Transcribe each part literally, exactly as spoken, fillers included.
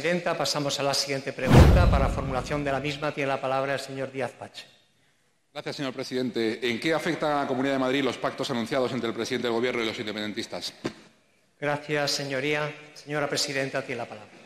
presidenta. Pasamos a la siguiente pregunta. Para formulación de la misma tiene la palabra el señor Díaz-Pache. Gracias, señor presidente. ¿En qué afectan a la Comunidad de Madrid los pactos anunciados entre el presidente del Gobierno y los independentistas? Gracias, señoría. Señora presidenta, tiene la palabra.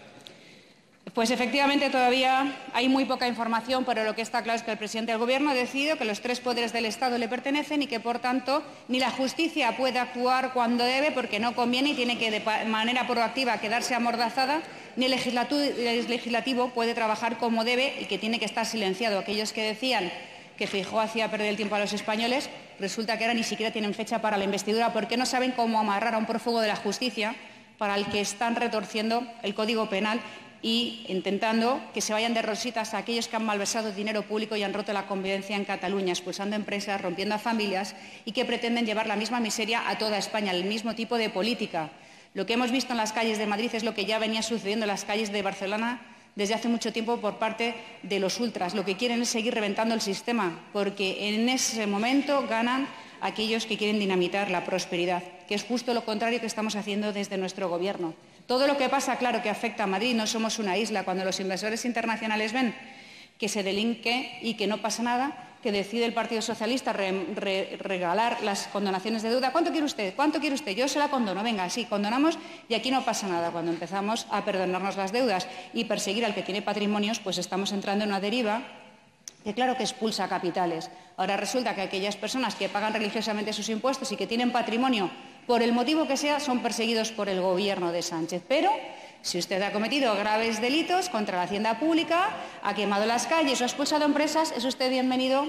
Pues efectivamente todavía hay muy poca información, pero lo que está claro es que el presidente del Gobierno ha decidido que los tres poderes del Estado le pertenecen y que, por tanto, ni la justicia puede actuar cuando debe porque no conviene y tiene que, de manera proactiva, quedarse amordazada, ni el legislativo puede trabajar como debe y que tiene que estar silenciado. Aquellos que decían que Feijóo hacía perder el tiempo a los españoles, resulta que ahora ni siquiera tienen fecha para la investidura porque no saben cómo amarrar a un prófugo de la justicia para el que están retorciendo el Código Penal y intentando que se vayan de rositas a aquellos que han malversado dinero público y han roto la convivencia en Cataluña, expulsando empresas, rompiendo a familias y que pretenden llevar la misma miseria a toda España, el mismo tipo de política. Lo que hemos visto en las calles de Madrid es lo que ya venía sucediendo en las calles de Barcelona desde hace mucho tiempo por parte de los ultras. Lo que quieren es seguir reventando el sistema, porque en ese momento ganan aquellos que quieren dinamitar la prosperidad, que es justo lo contrario que estamos haciendo desde nuestro Gobierno. Todo lo que pasa, claro que afecta a Madrid, no somos una isla. Cuando los inversores internacionales ven que se delinque y que no pasa nada, que decide el Partido Socialista re, re, regalar las condonaciones de deuda. ¿Cuánto quiere usted? ¿Cuánto quiere usted? Yo se la condono. Venga, sí, condonamos y aquí no pasa nada. Cuando empezamos a perdonarnos las deudas y perseguir al que tiene patrimonios, pues estamos entrando en una deriva que claro que expulsa capitales. Ahora resulta que aquellas personas que pagan religiosamente sus impuestos y que tienen patrimonio, por el motivo que sea, son perseguidos por el Gobierno de Sánchez. Pero si usted ha cometido graves delitos contra la hacienda pública, ha quemado las calles o ha expulsado empresas, es usted bienvenido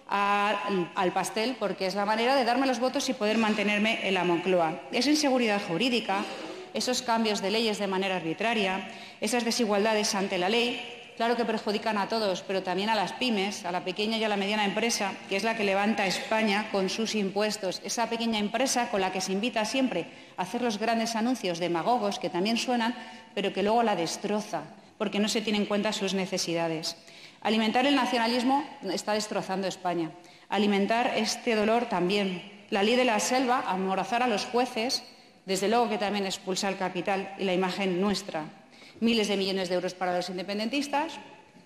a, al pastel, porque es la manera de darme los votos y poder mantenerme en la Moncloa. Esa inseguridad jurídica, esos cambios de leyes de manera arbitraria, esas desigualdades ante la ley, claro que perjudican a todos, pero también a las pymes, a la pequeña y a la mediana empresa, que es la que levanta España con sus impuestos. Esa pequeña empresa con la que se invita siempre a hacer los grandes anuncios demagogos, que también suenan, pero que luego la destroza, porque no se tienen en cuenta sus necesidades. Alimentar el nacionalismo está destrozando España. Alimentar este dolor también. La ley de la selva, amorazar a los jueces, desde luego que también expulsa el capital y la imagen nuestra. Miles de millones de euros para los independentistas,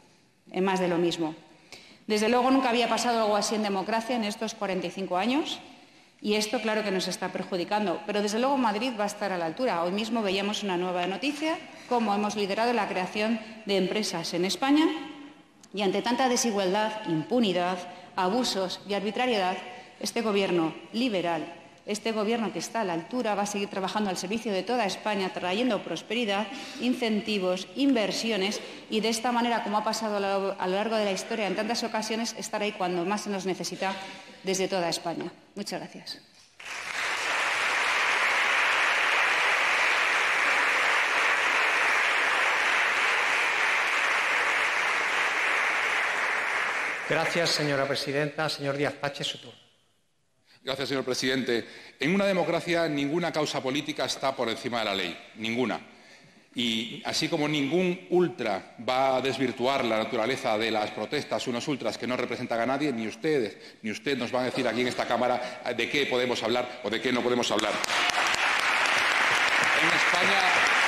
en más de lo mismo. Desde luego nunca había pasado algo así en democracia en estos cuarenta y cinco años y esto claro que nos está perjudicando. Pero desde luego Madrid va a estar a la altura. Hoy mismo veíamos una nueva noticia, cómo hemos liderado la creación de empresas en España y ante tanta desigualdad, impunidad, abusos y arbitrariedad, este Gobierno liberal, este Gobierno que está a la altura va a seguir trabajando al servicio de toda España, trayendo prosperidad, incentivos, inversiones y de esta manera, como ha pasado a lo largo de la historia en tantas ocasiones, estar ahí cuando más se nos necesita desde toda España. Muchas gracias. Gracias, señora presidenta. Señor Díaz-Pache, su turno. Gracias, señor presidente. En una democracia ninguna causa política está por encima de la ley, ninguna. Y así como ningún ultra va a desvirtuar la naturaleza de las protestas, unos ultras que no representan a nadie, ni ustedes ni usted nos van a decir aquí en esta Cámara de qué podemos hablar o de qué no podemos hablar. En España,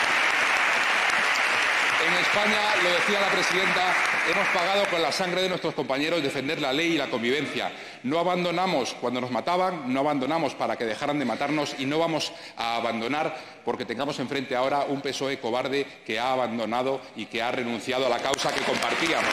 en España, lo decía la presidenta, hemos pagado con la sangre de nuestros compañeros defender la ley y la convivencia. No abandonamos cuando nos mataban, no abandonamos para que dejaran de matarnos y no vamos a abandonar porque tengamos enfrente ahora un P S O E cobarde que ha abandonado y que ha renunciado a la causa que compartíamos.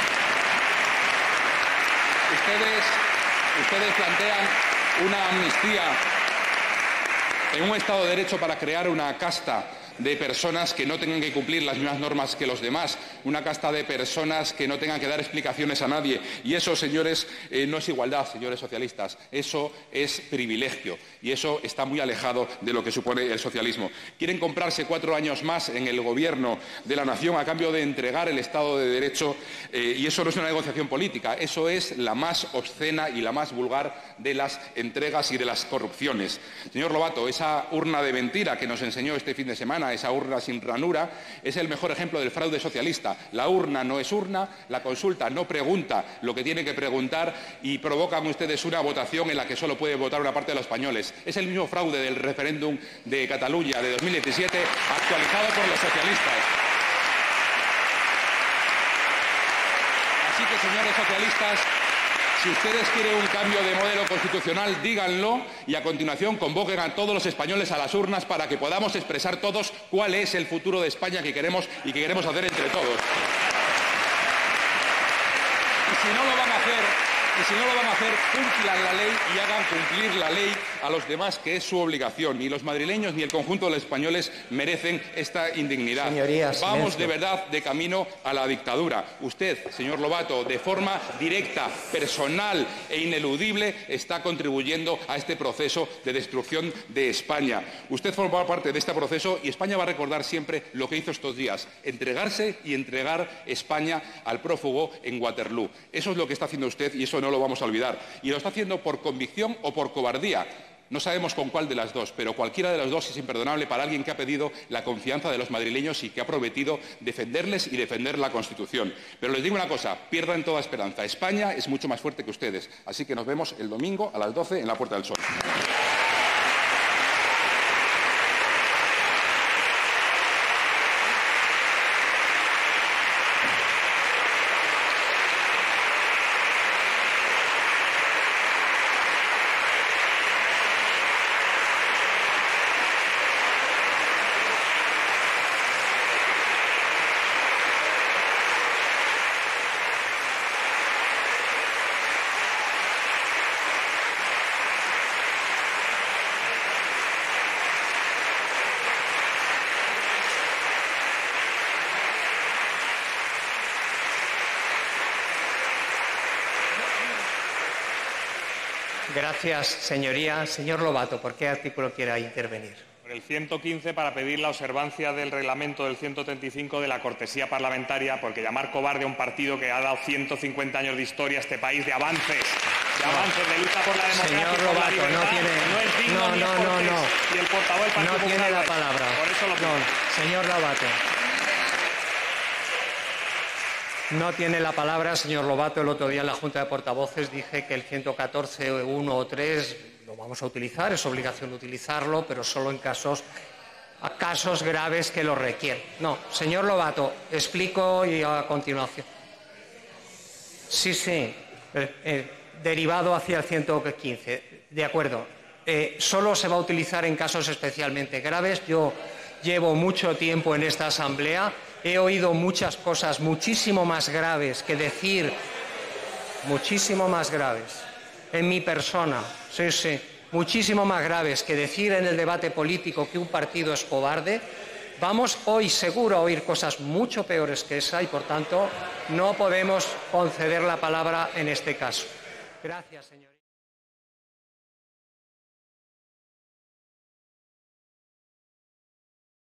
Ustedes, ustedes plantean una amnistía en un Estado de Derecho para crear una casta de personas que no tengan que cumplir las mismas normas que los demás, una casta de personas que no tengan que dar explicaciones a nadie. Y eso, señores, eh, no es igualdad, señores socialistas, eso es privilegio y eso está muy alejado de lo que supone el socialismo. Quieren comprarse cuatro años más en el Gobierno de la Nación a cambio de entregar el Estado de Derecho eh, y eso no es una negociación política, eso es la más obscena y la más vulgar de las entregas y de las corrupciones. Señor Lobato, esa urna de mentira que nos enseñó este fin de semana, esa urna sin ranura, es el mejor ejemplo del fraude socialista. La urna no es urna, la consulta no pregunta lo que tiene que preguntar y provocan ustedes una votación en la que solo puede votar una parte de los españoles. Es el mismo fraude del referéndum de Cataluña de dos mil diecisiete, actualizado por los socialistas. que, señores socialistas, si ustedes quieren un cambio de modelo constitucional, díganlo y a continuación convoquen a todos los españoles a las urnas para que podamos expresar todos cuál es el futuro de España que queremos y que queremos hacer entre todos. Y si no lo van a hacer... Y si no lo van a hacer, cumplan la ley y hagan cumplir la ley a los demás, que es su obligación. Ni los madrileños ni el conjunto de los españoles merecen esta indignidad. Señorías, vamos silencio. de verdad de camino a la dictadura. Usted, señor Lobato, de forma directa, personal e ineludible, está contribuyendo a este proceso de destrucción de España. Usted forma parte de este proceso y España va a recordar siempre lo que hizo estos días, entregarse y entregar España al prófugo en Waterloo. Eso es lo que está haciendo usted y eso no lo vamos a olvidar. Y lo está haciendo por convicción o por cobardía. No sabemos con cuál de las dos, pero cualquiera de las dos es imperdonable para alguien que ha pedido la confianza de los madrileños y que ha prometido defenderles y defender la Constitución. Pero les digo una cosa, pierdan toda esperanza. España es mucho más fuerte que ustedes. Así que nos vemos el domingo a las doce en la Puerta del Sol. Gracias, señoría. Señor Lobato, ¿por qué artículo quiere intervenir? Por el ciento quince, para pedir la observancia del reglamento del ciento treinta y cinco de la cortesía parlamentaria, porque llamar cobarde a un partido que ha dado ciento cincuenta años de historia a este país, de avances, de No. avances, de lucha por la democracia Señor y por la Lobato, libertad, no tiene- no es digno no, ni es no, no, cortés. no. Y el portavoz del Partido No tiene Popular la lo es. palabra. Por eso lo pido. No, señor Lobato. No tiene la palabra, señor Lobato. El otro día en la Junta de Portavoces dije que el ciento catorce punto uno o tres lo vamos a utilizar, es obligación utilizarlo, pero solo en casos, a casos graves que lo requieren. No, señor Lobato, explico y a continuación. Sí, sí, eh, eh, derivado hacia el ciento quince. De acuerdo. Eh, solo se va a utilizar en casos especialmente graves. Yo llevo mucho tiempo en esta Asamblea. He oído muchas cosas muchísimo más graves que decir, muchísimo más graves, en mi persona, sí, sí, muchísimo más graves que decir en el debate político que un partido es cobarde. Vamos hoy seguro a oír cosas mucho peores que esa y, por tanto, no podemos conceder la palabra en este caso. Gracias, señor.